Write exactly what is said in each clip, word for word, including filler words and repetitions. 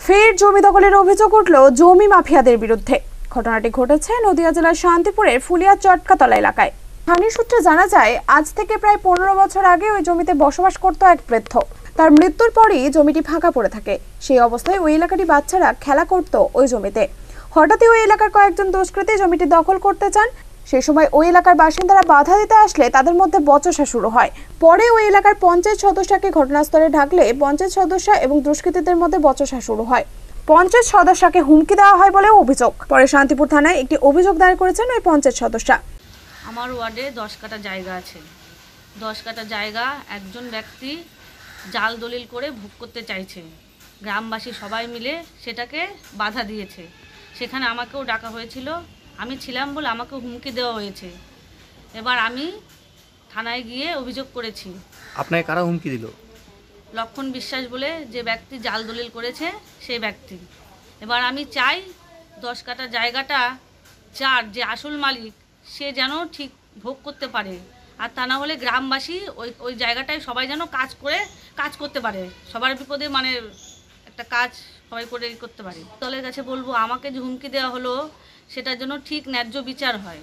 ফের জমি দখলের অভিযোগ উঠল জমি মাফিয়াদের বিরুদ্ধে। ঘটনাটি ঘটেছে নদিয়া জেলার শান্তিপুরের ফুলিয়া চটকাতলা এলাকায়। স্থানীয় সূত্রে জানা যায়, আজ থেকে প্রায় পনেরো বছর আগে ওই জমিতে বসবাস করত এক বৃদ্ধ। তার মৃত্যুর পরই জমিটি ফাঁকা পড়ে থাকে। সেই অবস্থায় ওই এলাকারই বাচ্চারা খেলা করত ওই জমিতে। হঠাৎই ওই এলাকার কয়েকজন দুষ্কৃতী জমিটি দখল করতে চান। সেই সময় ওই এলাকার বাসিন্দারা বাধা দিতে আসলে তাদের মধ্যে বচসা শুরু হয়। পরে ওই এলাকার পঞ্চায়েত সদস্যকে ঘটনাস্থলে ডাকলে পঞ্চায়েত সদস্য এবং দুষ্কৃতীদের মধ্যে বচসা শুরু হয়। পঞ্চায়েত সদস্যকে হুমকি দেওয়া হয় বলেও অভিযোগ। পরে শান্তিপুর থানায় একটি অভিযোগ দায়ের করেছেন ওই পঞ্চায়েত সদস্য। আমার ওয়ার্ডে দশ কাটা জায়গা আছে। দশ কাটা জায়গা একজন ব্যক্তি জাল দলিল করে ভোগ করতে চাইছে। গ্রামবাসী সবাই মিলে সেটাকে বাধা দিয়েছে। সেখানে আমাকেও ডাকা হয়েছিল, আমি ছিলাম বলে আমাকে হুমকি দেওয়া হয়েছে। এবার আমি থানায় গিয়ে অভিযোগ করেছি। আপনাকে কারা হুমকি দিল? লক্ষণ বিশ্বাস বলে যে ব্যক্তি জাল দলিল করেছে সেই ব্যক্তি। এবার আমি চাই দশ কাটা জায়গাটা যার যে আসল মালিক সে যেন ঠিক ভোগ করতে পারে, আর তা না হলে গ্রামবাসী ওই ওই জায়গাটায় সবাই যেন কাজ করে কাজ করতে পারে, সবার বিপদে মানে একটা কাজ সবাই করে করতে পারে। দলের কাছে বলবো, আমাকে যে হুমকি দেওয়া হলো সেটার জন্য ঠিক ন্যায্য বিচার হয়।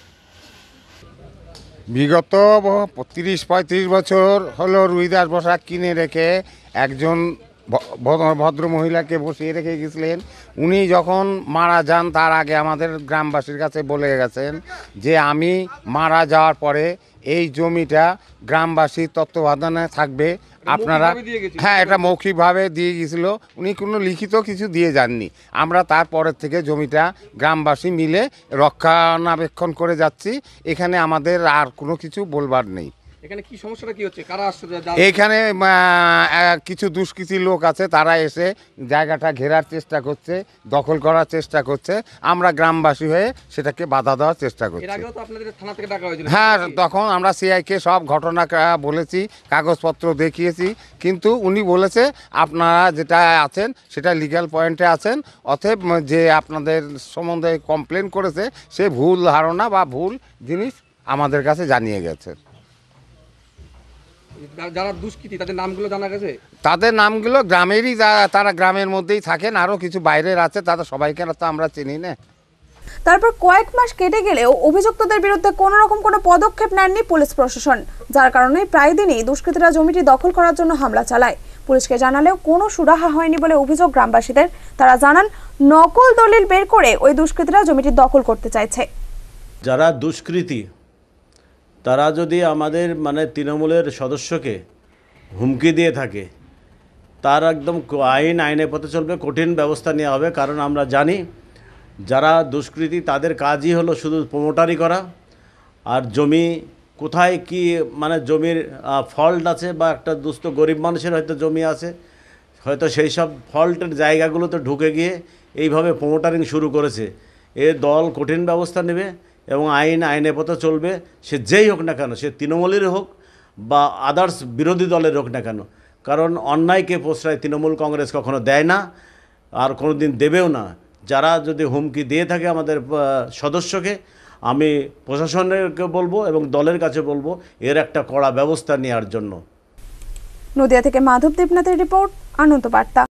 বিগত তিরিশ পঁয়ত্রিশ বছর হলো রুইদাস বসা কিনে রেখে একজন ভদ্র মহিলাকে বসিয়ে রেখে গেছিলেন। উনি যখন মারা যান তার আগে আমাদের গ্রামবাসীর কাছে বলে গেছেন যে আমি মারা যাওয়ার পরে এই জমিটা গ্রামবাসীর তত্ত্বাবধানে থাকবে, আপনারা। হ্যাঁ, এটা মৌখিকভাবে দিয়ে গিয়েছিল, উনি কোনো লিখিত কিছু দিয়ে যাননি। আমরা তারপরের থেকে জমিটা গ্রামবাসী মিলে রক্ষণাবেক্ষণ করে যাচ্ছি। এখানে আমাদের আর কোনো কিছু বলবার নেই। এখানে কি সমস্যাটা কি হচ্ছে? কারা আসছে? এইখানে কিছু দুষ্কৃতী লোক আছে, তারা এসে জায়গাটা ঘেরার চেষ্টা করছে, দখল করার চেষ্টা করছে। আমরা গ্রামবাসী হয়ে সেটাকে বাধা দেওয়ার চেষ্টা করছি। হ্যাঁ, তখন আমরা সিআইকে সব ঘটনা বলেছি, কাগজপত্র দেখিয়েছি, কিন্তু উনি বলেছে আপনারা যেটা আছেন সেটা লিগ্যাল পয়েন্টে আছেন, অতএব যে আপনাদের সম্বন্ধে কমপ্লেন করেছে সে ভুল ধারণা বা ভুল জিনিস আমাদের কাছে জানিয়ে গেছে। যারা দুষ্কৃতী তাদের নামগুলো জানা গেছে? তাদের নামগুলো গ্রামেরই, তারা গ্রামের মধ্যেই থাকেন, আরও কিছু বাইরের আছে, তাদের সবাইকে তো আমরা চিনি না। তারপর কয়েক মাস কেটে গেলেও অভিযুক্তদের বিরুদ্ধে কোনো রকম কোনো পদক্ষেপ নেননি পুলিশ প্রশাসন, যার কারণে প্রায় দিনই দুষ্কৃতীরা জমিটি দখল করার জন্য হামলা চালায়। পুলিশকে জানালেও কোনো সুরাহা হয়নি বলে অভিযোগ গ্রামবাসীদের। তারা জানান, নকল দলিল বের করে ওই দুষ্কৃতীরা জমিটি দখল করতে চাইছে। যারা দুষ্কৃতী তারা যদি আমাদের মানে তৃণমূলের সদস্যকে হুমকি দিয়ে থাকে, তার একদম আইন আইনের পথে চলবে, কঠিন ব্যবস্থা নেওয়া হবে। কারণ আমরা জানি যারা দুষ্কৃতী তাদের কাজই হলো শুধু প্রমোটারি করা, আর জমি কোথায় কি মানে জমির ফল্ট আছে বা একটা দুস্থ গরিব মানুষের হয়তো জমি আছে, হয়তো সেই সব ফল্টের জায়গাগুলোতে ঢুকে গিয়ে এইভাবে প্রমোটারিং শুরু করেছে। এ দল কঠিন ব্যবস্থা নেবে এবং আইন আইনের পথে চলবে, সে যেই হোক না কেন, সে তৃণমূলের হোক বা আদার্স বিরোধী দলের হোক না কেন। কারণ অন্যায়কে প্রশ্রয় তৃণমূল কংগ্রেস কখনো দেয় না, আর কোনো দিন দেবেও না। যারা যদি হুমকি দিয়ে থাকে আমাদের সদস্যকে, আমি প্রশাসনকে বলবো এবং দলের কাছে বলবো এর একটা কড়া ব্যবস্থা নেওয়ার জন্য। নদিয়া থেকে মাধব দেবনাথের রিপোর্ট, আনন্দ বার্তা।